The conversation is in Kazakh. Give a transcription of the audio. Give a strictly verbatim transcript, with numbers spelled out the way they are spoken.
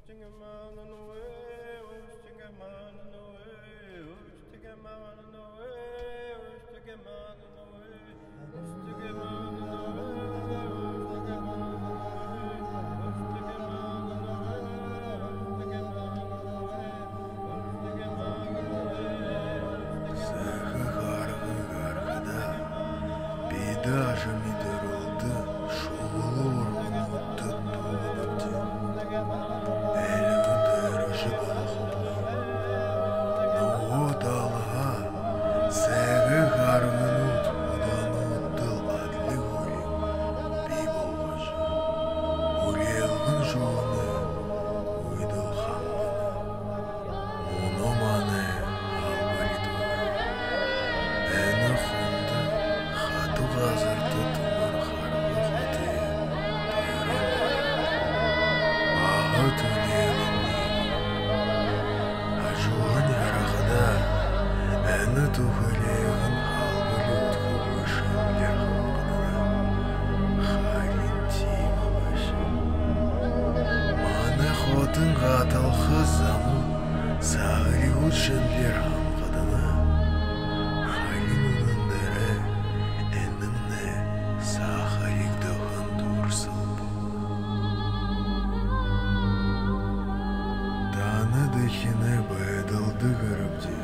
Даже мидеролды шоулы орғынытты туылыпты. Әлігі дәріжі балғылды. Нұғы далға сәгі ғарғынут ұдан ұттыл адлы өлі бей болғашы. Өлелгін жоғыны өйділ қамғаны. Мұны маны албалит бар. Әні құнды хаты ғазырды тұмыр қарғы қаты ағы төлелін ажуын ярағыда әні тұғылегін албылы ұтқы өшімлер қылғынына халин теймі башы маны қотын қатыл қызамы сағыли ұтшымлер қамқадына халин ұнындары әнімні сахарикдығын дұрсыл Таны дөхіне бәділді көріпте